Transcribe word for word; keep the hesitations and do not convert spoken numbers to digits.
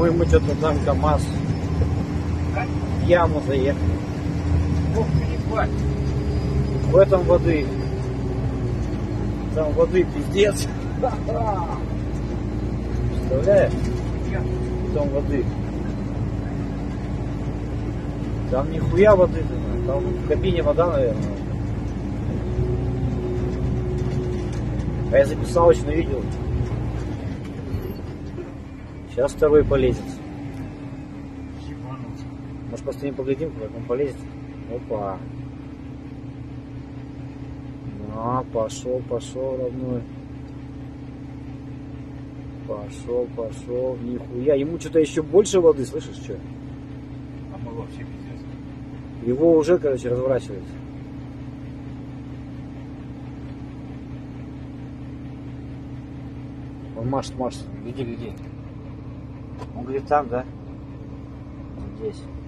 Ой, мы что-то там КамАЗ в яму заехали. Ох, ебать. В этом воды. Там воды пиздец. Представляешь? Там воды. Там нихуя воды, там в кабине вода, наверное. А я записал, очень видел. Сейчас второй полезет. Может, просто не поглядим, как он полезет. Опа. А, пошел, пошел, родной. Пошел, пошел. Нихуя. Ему что-то еще больше воды, слышишь, что? А мы вообще пиздец. Его уже, короче, разворачивает. Он машет, машет. Гляди, гляди. Он говорит, там, да? Здесь.